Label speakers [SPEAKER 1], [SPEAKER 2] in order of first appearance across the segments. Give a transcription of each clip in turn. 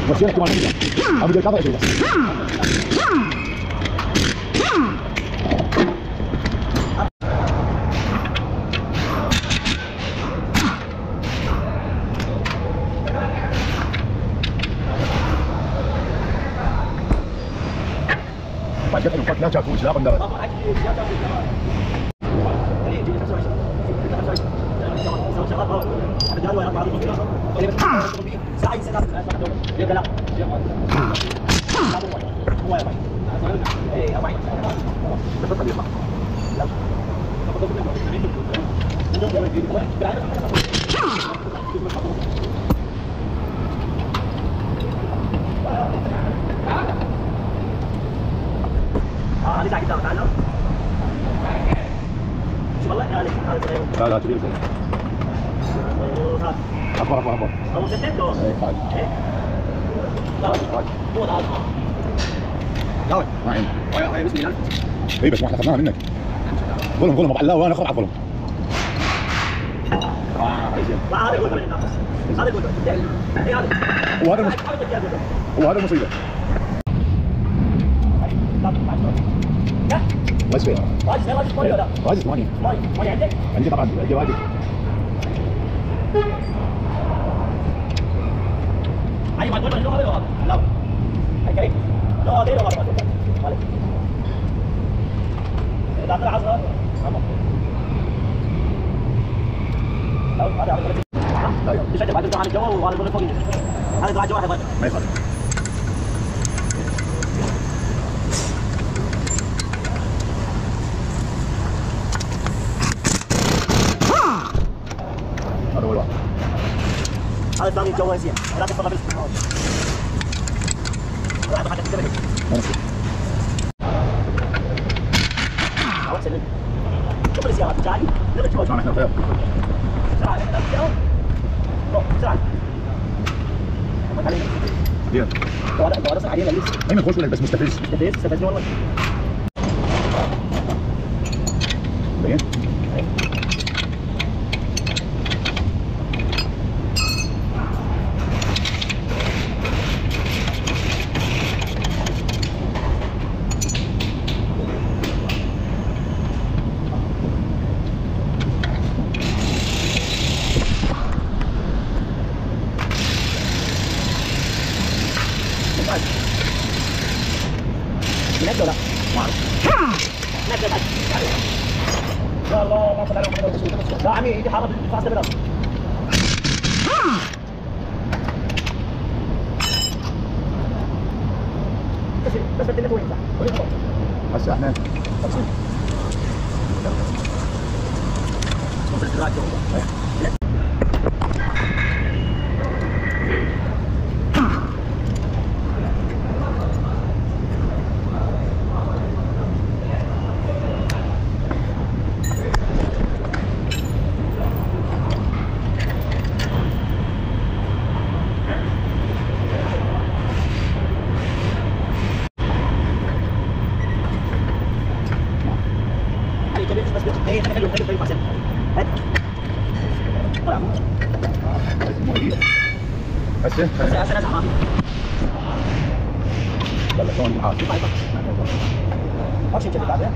[SPEAKER 1] Questione che ha video cava e giuda. بعد كده نفكر نرجع كوش لا بندر
[SPEAKER 2] لسه كده تعالى شوف والله يا
[SPEAKER 1] لا لا تبي أكبر أكبر أكبر
[SPEAKER 2] هو ستة
[SPEAKER 1] إيه خالد
[SPEAKER 2] مو تعال
[SPEAKER 1] يلا ما عين
[SPEAKER 2] بسم الله
[SPEAKER 1] إيه بس ما إحنا أخذناها منك ظلم ظلم الله وأنا أخاف على الظلم
[SPEAKER 2] هذا يقول هذا يقول
[SPEAKER 1] وهذا المصيبة بس فين؟ راجل ثمانية عندي طبعا عندي واجب
[SPEAKER 2] أيوة ما تقول له هذا لا أوكي لا هذا لا مالك داخل العصر لا هذا على بشكل بعد عن الجو وهذا يقول فوق هذا يطلع جوا هذا
[SPEAKER 1] ما يخالف هذا هو الواحد
[SPEAKER 2] هذا الثاني الجو زين لا تفضل بس واحد حاجه تسوي
[SPEAKER 1] ما نسيت
[SPEAKER 2] خلاص سلم شوف السيارات جاي نبي تشوف
[SPEAKER 1] احنا خير
[SPEAKER 2] سرعه سرعه
[SPEAKER 1] زين
[SPEAKER 2] هذا صح علينا لسه
[SPEAKER 1] ايمن خوش ولا بس مستفز
[SPEAKER 2] استفزني والله
[SPEAKER 1] زين
[SPEAKER 2] نبدأ ولا؟ ما أعرف. نبدأ بعد. لا الله ما صل على محمد رسول الله. لا عمي يدي حارب الفاصلة بالأرض. بس بدنا وين صح؟
[SPEAKER 1] هسه احنا هسه يلا شلون الحال؟
[SPEAKER 2] ماشي كذا بعدين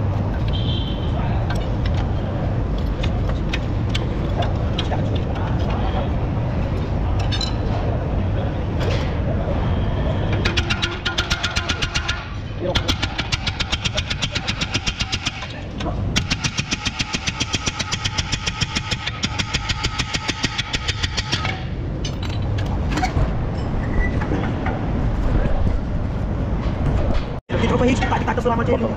[SPEAKER 2] هيك بعد تصل على مكان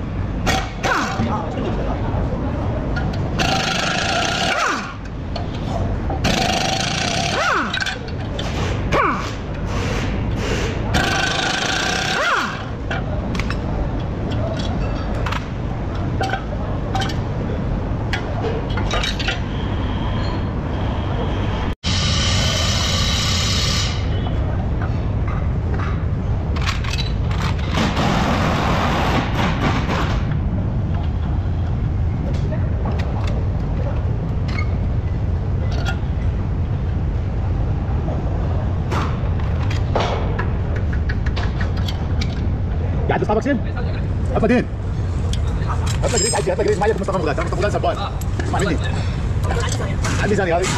[SPEAKER 1] قاعد بستاربكس اطلع دين اطلع جريس عادي اطلع جريس ما يجيك مصطفى مغاد ترى مصطفى مغاد سبان اسمع مني على الميزانيه هذه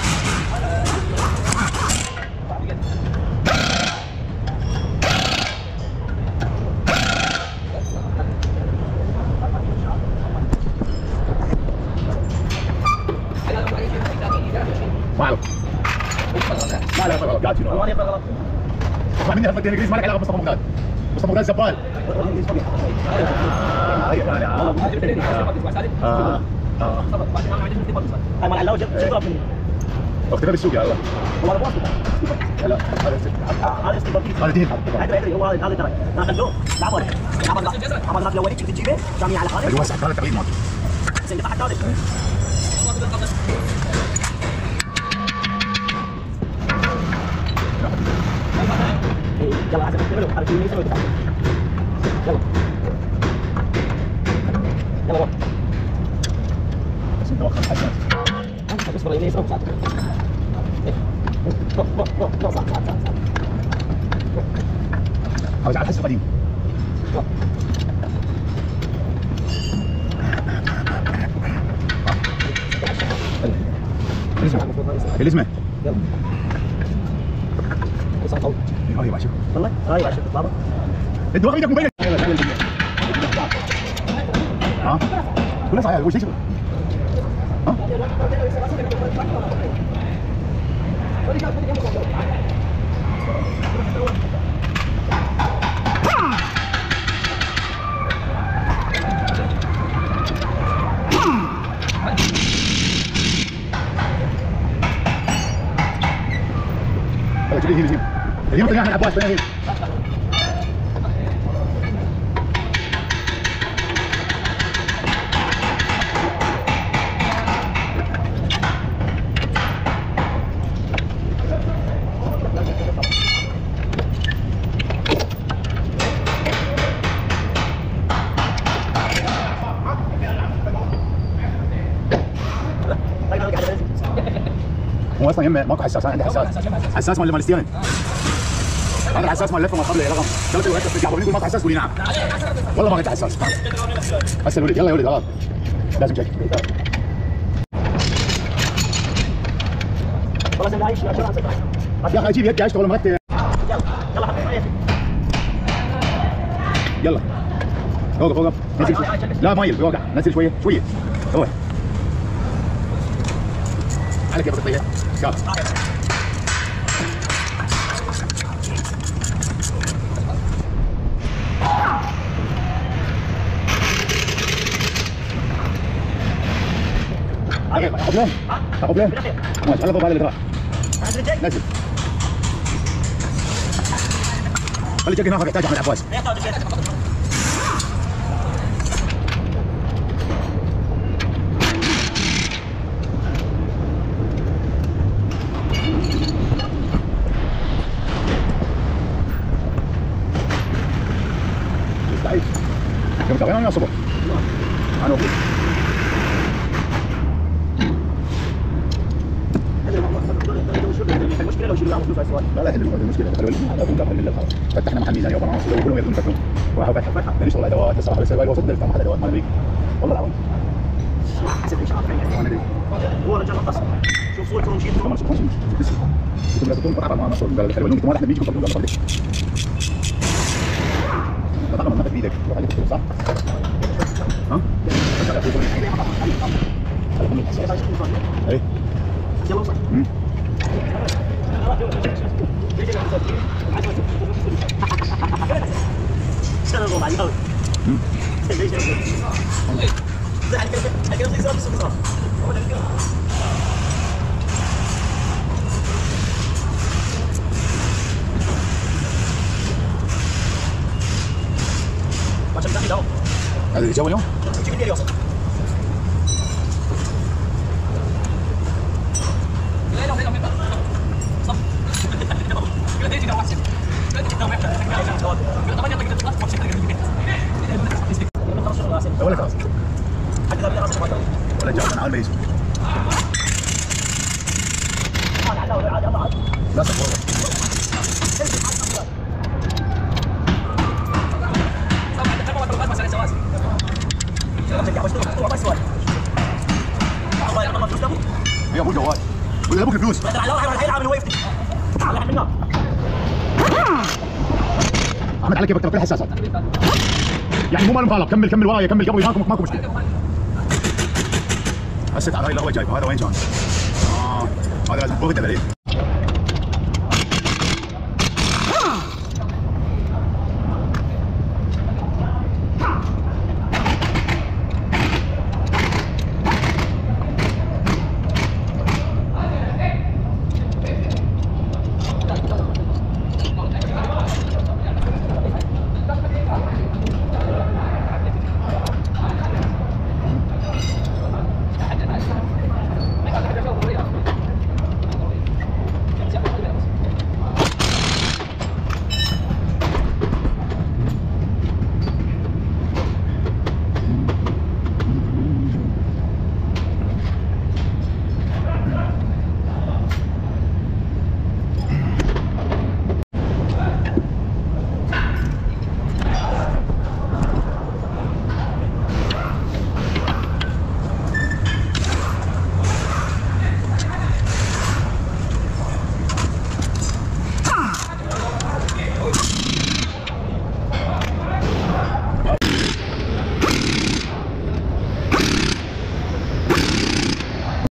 [SPEAKER 1] ما اعرف ما له غلط قاعد شنو اسمع مني اطلع دين جريس ما لك علاقه بمصطفى مغاد مصطفى مغاد زبال
[SPEAKER 2] انا على وجه شو ضرب مني
[SPEAKER 1] اختفى بالسوق يا الله
[SPEAKER 2] والله ما
[SPEAKER 1] لا
[SPEAKER 2] هذا استباقي
[SPEAKER 1] هذا دين
[SPEAKER 2] ادري هو هذا ترى دخلوه عمل الاولي كنت تجيبه جامعه على خالد
[SPEAKER 1] ايوه صح هذا تقريبا
[SPEAKER 2] بس انت حتى هذا يلا عايز اكمله عارف مين يسوي يلا روح
[SPEAKER 1] بس انت وقت حساس
[SPEAKER 2] انت اصبر يمين يسوي صح
[SPEAKER 1] حاول على الحس القديم اللي اسمه
[SPEAKER 2] يلا صح طول
[SPEAKER 1] ايوه شوف
[SPEAKER 2] والله ايوه شوف بابا
[SPEAKER 1] انت واخد ايدك موبايلك ها كل صحيح وش ايش ها هي اليوم طلعنا من عباس بين هو اصلا يمه ماكو حساس، انا عندي حساس مال ستيرنج. هذا الحساس مال لفه ما قبل رقم قلت له انت يقول ماكو حساس قولي نعم. والله ما كنت حساس. هسه الولد يلا يا ولد خلاص لازم تشيك.
[SPEAKER 2] خلاص انا عايش يا
[SPEAKER 1] اخي اجيب يدي اشتغل مرتب.
[SPEAKER 2] يلا حبيبي
[SPEAKER 1] يلا اوقف اوقف نزل شوي. لا مايل وقع نزل شويه شويه روح على كيفك تطيح كاف اقف اقف لين ماشي على ضرب هذا اللي تراه نزل خلي جاك هناك يحتاج احمد عباس مستعد يوم تعبان انا الصبح انا اقول
[SPEAKER 2] المشكله لو شيلوا فلوس على السؤال
[SPEAKER 1] لا حل المشكله خلي بالك هذا كنت احل لك فتحنا محل ميزانيه وبرامج كلهم يكونوا يفتحون وراحوا فتحوا نشتغل ادوات الصراحه بس الوسط ده ما حدا ادوات ما نبيك والله العظيم
[SPEAKER 2] حسب ايش عارف هو رجال القصر شوف صورتهم شيلتهم
[SPEAKER 1] ما شوف انتم لا تكونوا قطعه ما صور قال الحلوه انتم ما احنا بيجيكم قبل قبل طبعا ما بايدك صح ها ايه
[SPEAKER 2] اشتغلوا مع الهواء
[SPEAKER 1] هذا اللي جو اليوم؟ ولا خلاص ولا جاوب انا على الميز لا صفر احمد على كيفك ترى كل حساسات يعني مو مال مغالب. كمل ورايا كمل قبل ماكو مشكله. هسه تعال هاي اللي هو جايبه هذا وين كان؟ هذا لازم فوق الدبلين.